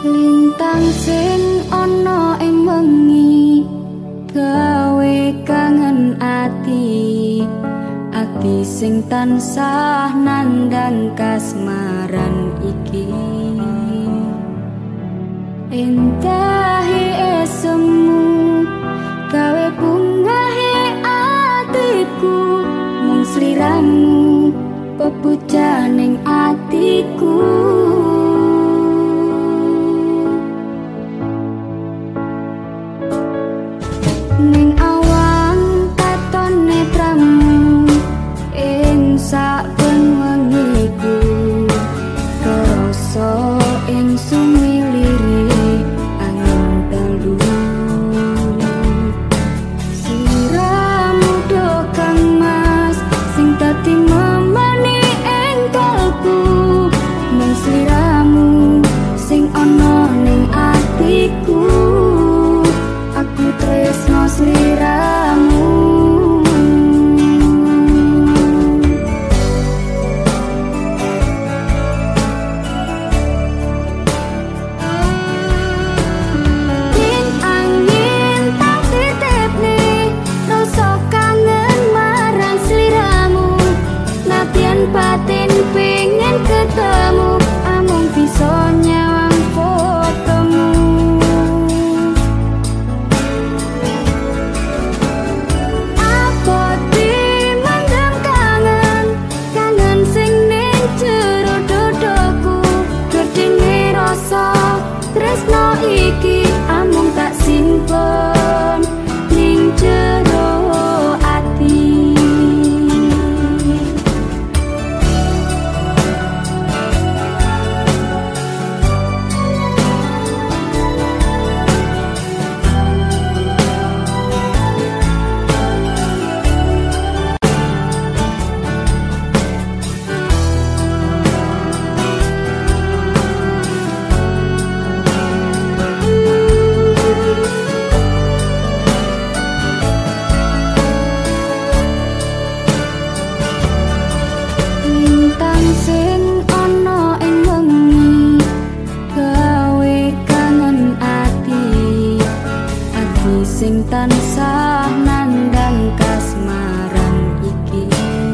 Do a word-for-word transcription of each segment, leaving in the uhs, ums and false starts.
Lintang sing ana ing wengi gawe kangen ati, ati sing tansah nandang kasmaran iki. Entahi esemu gawe bungahe atiku, mung sliramu pepujaning atiku. Ning awang katon netramu ing saben wengiku, rasa ing sumilire angin dalu. Sliramu do kang mas sing dadi memani ing kalbu, mung sliramu sing ana ning atiku. Aku tresno sliramu. Ing angin tak titipne rasa kangen marang sliramu, nadyan batin pengen ketemu, amung bisa nyawang fotomu. Tresno iki amung tak simpen ning jero ati. Lintang sing ana ing wengi gawe kangen ati, ati sing tansah nandang kasmaran iki.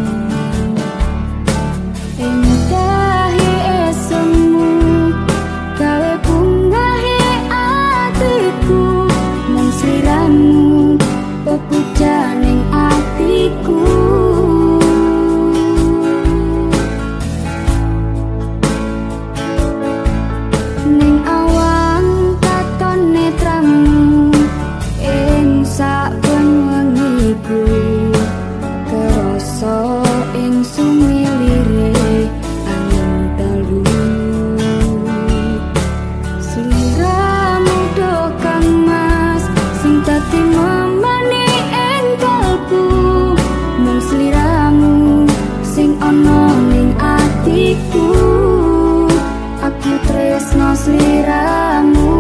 Entahi esemu gawe bungahe atiku, mung sliramu pepujaning atiku. Ning awang katon netramu ing saben wengiku, kerasa ing sumilire angin dalu. Sliramu do kang mas sing dadi memani ing kalbu, mung sliramu sing ana ning atiku. Aku tresno sliramu.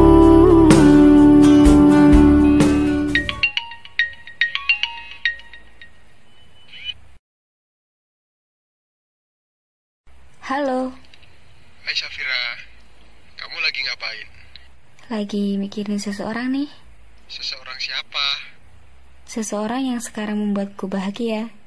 Halo. Hai Safira, kamu lagi ngapain? Lagi mikirin seseorang nih. Seseorang siapa? Seseorang yang sekarang membuatku bahagia.